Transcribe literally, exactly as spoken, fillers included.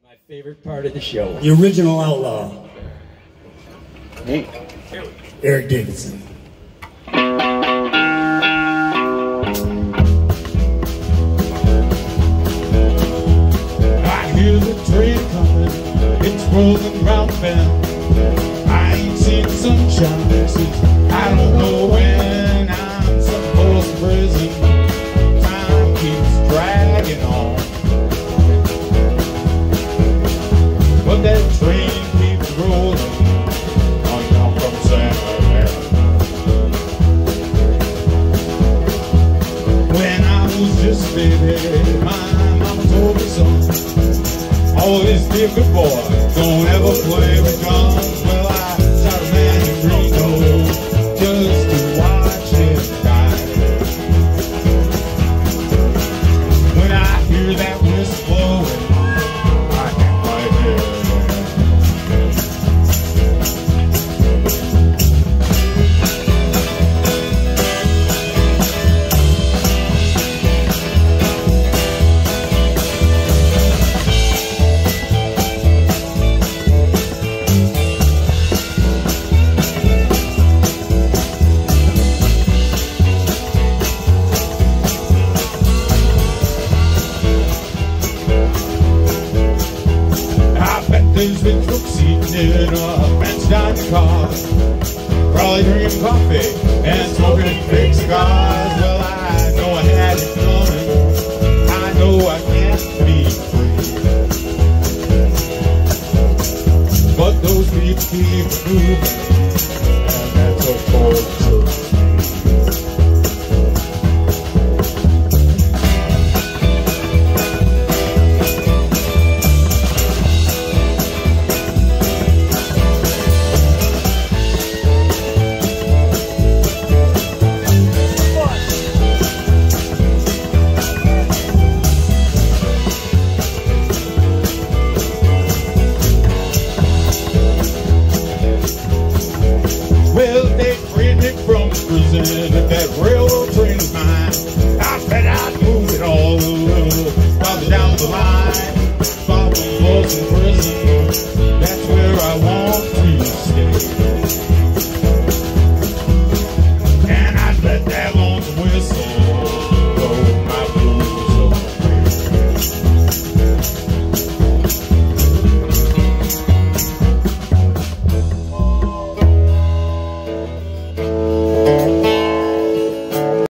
My favorite part of the show. The original outlaw. Hey. Eric Davidson. I hear the train coming, it's rolling round the bend. I ain't seen sunshine since I don't know when. I'm some Folsom Prison, time keeps dragging on. But that train keeps rolling on down from San Marion. When I was just a baby, my mama told me so. Always be a good boy, don't ever play with guns. Well, I shot a man in Reno just to watch him die. When I hear that whistle blowing, I hang my head. There's been folks eating in a fenced down car, probably drinking coffee and smoking big cigars. Well, I know I had it coming, I know I can't be free, but those people keep moving.